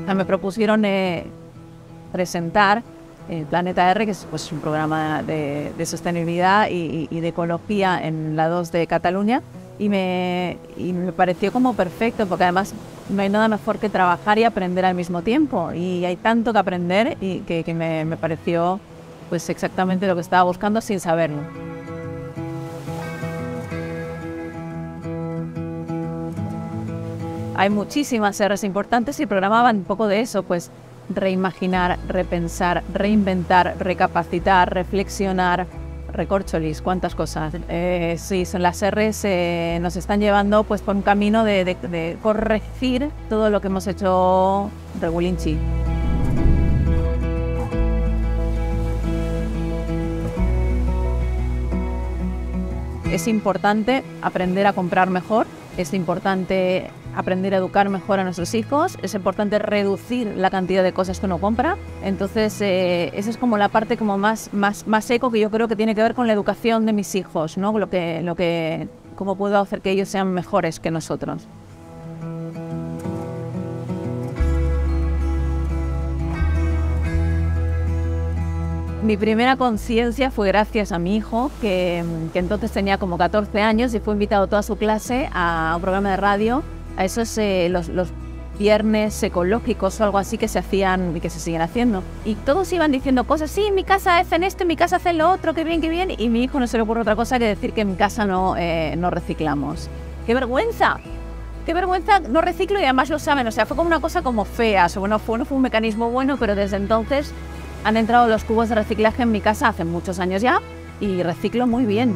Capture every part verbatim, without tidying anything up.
sea, me propusieron eh, presentar el Planeta R, que es pues, un programa de, de sostenibilidad y, y de ecología en la dos de Cataluña, y me, y me pareció como perfecto, porque además no hay nada mejor que trabajar y aprender al mismo tiempo, y hay tanto que aprender y que, que me, me pareció pues, exactamente lo que estaba buscando sin saberlo. Hay muchísimas R's importantes y el programa va un poco de eso, pues reimaginar, repensar, reinventar, recapacitar, reflexionar, recorcholis, cuántas cosas. Eh, sí, son las R's eh, nos están llevando pues por un camino de, de, de corregir todo lo que hemos hecho regulinchi. Es importante aprender a comprar mejor, es importante aprender a educar mejor a nuestros hijos, es importante reducir la cantidad de cosas que uno compra. Entonces, eh, esa es como la parte como más, más, más eco que yo creo que tiene que ver con la educación de mis hijos, ¿no? Lo que, lo que, cómo puedo hacer que ellos sean mejores que nosotros. Mi primera conciencia fue gracias a mi hijo, que, que entonces tenía como catorce años y fue invitado toda su clase a un programa de radio, a esos eh, los, los viernes ecológicos o algo así que se hacían y que se siguen haciendo. Y todos iban diciendo cosas, sí, en mi casa hacen esto, en mi casa hacen lo otro, qué bien, qué bien. Y mi hijo no se le ocurre otra cosa que decir que en mi casa no, eh, no reciclamos. ¡Qué vergüenza! ¡Qué vergüenza! No reciclo y además lo saben. O sea, fue como una cosa como fea. O sea, bueno, fue, no fue un mecanismo bueno, pero desde entonces han entrado los cubos de reciclaje en mi casa hace muchos años ya y reciclo muy bien.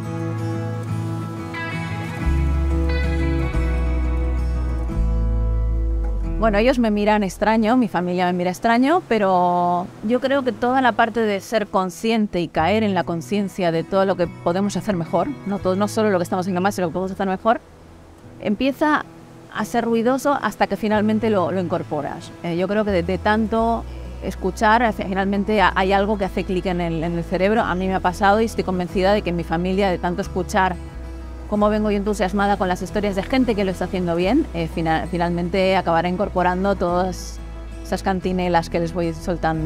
Bueno, ellos me miran extraño, mi familia me mira extraño, pero yo creo que toda la parte de ser consciente y caer en la conciencia de todo lo que podemos hacer mejor, no, todo, no solo lo que estamos haciendo mal, sino lo que podemos hacer mejor, empieza a ser ruidoso hasta que finalmente lo, lo incorporas. Eh, yo creo que de, de tanto escuchar, finalmente hay algo que hace clic en el, en el cerebro. A mí me ha pasado y estoy convencida de que en mi familia, de tanto escuchar cómo vengo yo entusiasmada con las historias de gente que lo está haciendo bien, eh, final, finalmente acabaré incorporando todas esas cantinelas que les voy soltando.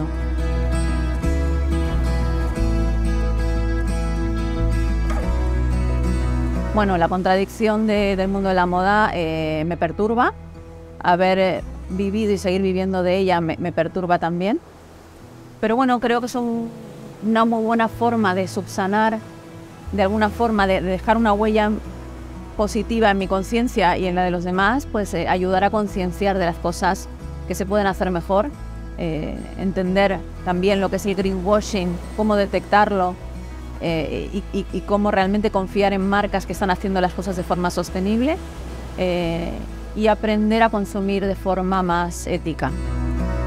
Bueno, la contradicción de, del mundo de la moda eh, me perturba. Haber eh, vivido y seguir viviendo de ella me, me perturba también. Pero bueno, creo que es un, una muy buena forma de subsanar, de alguna forma de, de dejar una huella positiva en mi conciencia y en la de los demás, pues eh, ayudar a concienciar de las cosas que se pueden hacer mejor, eh, entender también lo que es el greenwashing, cómo detectarlo eh, y, y, y cómo realmente confiar en marcas que están haciendo las cosas de forma sostenible eh, y aprender a consumir de forma más ética.